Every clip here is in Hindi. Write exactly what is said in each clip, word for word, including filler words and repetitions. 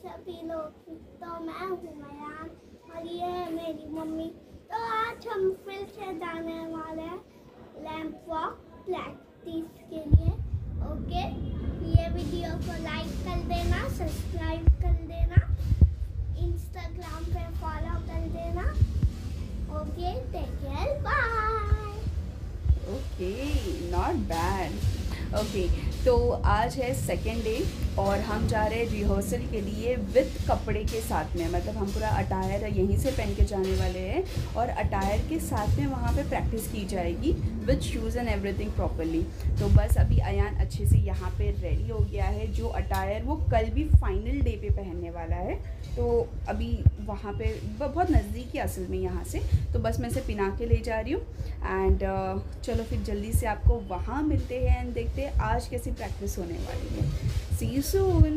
सभी लोग। तो मैं हूँ मयान और ये है मेरी मम्मी। तो आज हम फिर से जाने वाले हैं लैंप वॉक प्रैक्टिस के लिए। ओके, ये वीडियो को लाइक कर देना, सब्सक्राइब कर देना, इंस्टाग्राम पे फॉलो कर देना। Okay, take care, bye. Okay, not bad. Okay, तो आज है सेकेंड डे और हम जा रहे हैं रिहर्सल के लिए विद कपड़े के साथ में। मतलब हम पूरा अटायर यहीं से पहन के जाने वाले हैं और अटायर के साथ में वहाँ पे प्रैक्टिस की जाएगी with shoes and everything properly. तो बस अभी अयान अच्छे से यहाँ पे रेडी हो गया है। जो अटायर वो कल भी फाइनल डे पे पहनने वाला है। तो अभी वहाँ पे बहुत नज़दीक है असल में यहाँ से, तो बस मैं इसे पिना के ले जा रही हूँ। एंड uh, चलो फिर जल्दी से आपको वहाँ मिलते हैं एंड देखते हैं आज कैसी प्रैक्टिस होने वाली है। See you soon.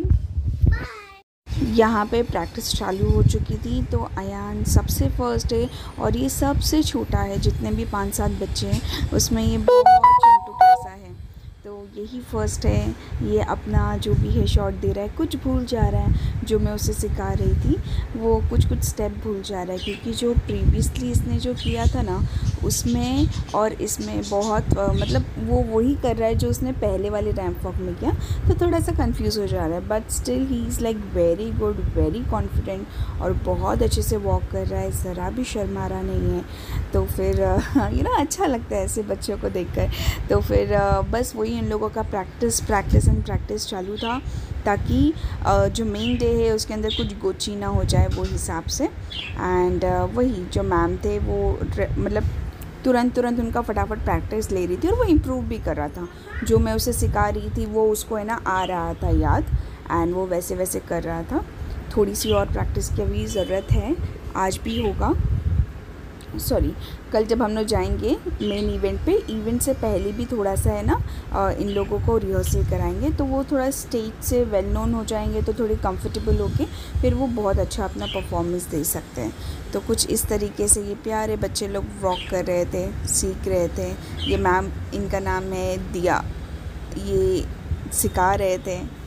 यहाँ पे प्रैक्टिस चालू हो चुकी थी। तो अयान सबसे फर्स्ट है और ये सबसे छोटा है। जितने भी पाँच सात बच्चे हैं उसमें ये बहुत चिंटू कैसा है। तो यही फर्स्ट है। ये अपना जो भी है शॉट दे रहा है, कुछ भूल जा रहा है। जो मैं उसे सिखा रही थी वो कुछ कुछ स्टेप भूल जा रहा है, क्योंकि जो प्रीवियसली इसने जो किया था ना उसमें और इसमें बहुत मतलब वो वही कर रहा है जो उसने पहले वाले रैंप वॉक में किया। तो थोड़ा सा कंफ्यूज हो जा रहा है, but still he is like very good, very confident और बहुत अच्छे से वॉक कर रहा है, ज़रा भी शर्मा रहा नहीं है। तो फिर यू नो अच्छा लगता है ऐसे बच्चों को देखकर। तो फिर बस वही इन लोगों का प्रैक्टिस प्रैक्टिस एंड प्रैक्टिस चालू था, ताकि जो मेन डे है उसके अंदर कुछ गोची ना हो जाए वो हिसाब से। एंड वही जो मैम थे वो मतलब तुरंत तुरंत उनका फटाफट प्रैक्टिस ले रही थी और वो इम्प्रूव भी कर रहा था। जो मैं उसे सिखा रही थी वो उसको है ना आ रहा था याद, एंड वो वैसे वैसे कर रहा था। थोड़ी सी और प्रैक्टिस की अभी ज़रूरत है, आज भी होगा। सॉरी, कल जब हम लोग जाएंगे मेन इवेंट पे, इवेंट से पहले भी थोड़ा सा है ना इन लोगों को रिहर्सल कराएंगे। तो वो थोड़ा स्टेज से वेल नोन हो जाएंगे, तो थोड़े कंफर्टेबल होके फिर वो बहुत अच्छा अपना परफॉर्मेंस दे सकते हैं। तो कुछ इस तरीके से ये प्यारे बच्चे लोग वॉक कर रहे थे, सीख रहे थे। ये मैम, इनका नाम है दिया, ये सिखा रहे थे।